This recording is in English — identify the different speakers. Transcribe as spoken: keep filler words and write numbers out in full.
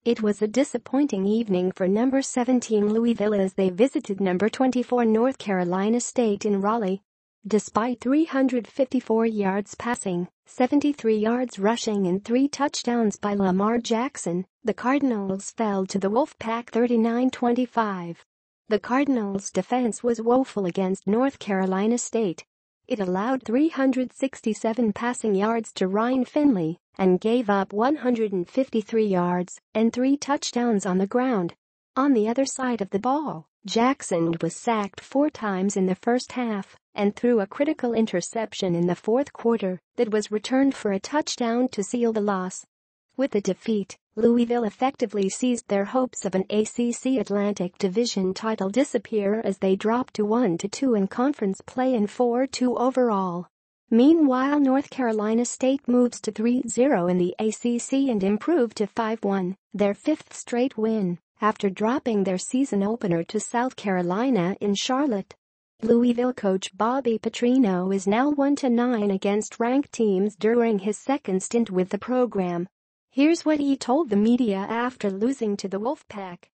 Speaker 1: It was a disappointing evening for number seventeen Louisville as they visited number twenty-four North Carolina State in Raleigh. Despite three hundred fifty-four yards passing, seventy-three yards rushing and three touchdowns by Lamar Jackson, the Cardinals fell to the Wolfpack thirty-nine twenty-five. The Cardinals' defense was woeful against North Carolina State. It allowed three hundred sixty-seven passing yards to Ryan Finley and gave up one hundred fifty-three yards and three touchdowns on the ground. On the other side of the ball, Jackson was sacked four times in the first half and threw a critical interception in the fourth quarter that was returned for a touchdown to seal the loss. With the defeat, Louisville effectively seized their hopes of an A C C Atlantic Division title disappear as they dropped to one to two in conference play and four two overall. Meanwhile, North Carolina State moves to three zero in the A C C and improved to five one, their fifth straight win, after dropping their season opener to South Carolina in Charlotte. Louisville coach Bobby Petrino is now one to nine against ranked teams during his second stint with the program. Here's what he told the media after losing to the Wolfpack.